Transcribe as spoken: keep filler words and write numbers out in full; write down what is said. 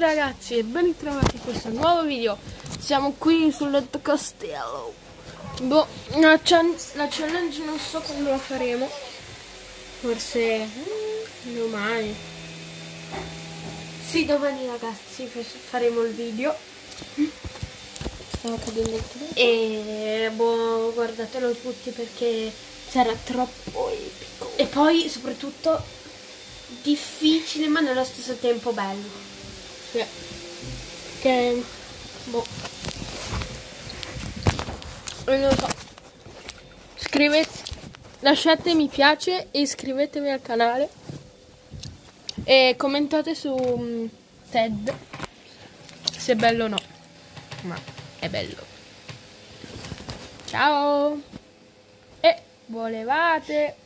ragazzi e ben ritrovati in questo nuovo video. Siamo qui sul castello. Boh, la, la challenge non so quando la faremo. Forse mm, domani. Sì, domani ragazzi faremo il video. Stavo cadendo il telefono. E boh, guardatelo tutti perché sarà troppo epico. E poi soprattutto difficile ma nello stesso tempo bello. Sì. Che boh. Non lo so. Scrivete, lasciate mi piace e iscrivetevi al canale. E commentate su um, Ted se è bello o no. Ma è bello. Ciao. E volevate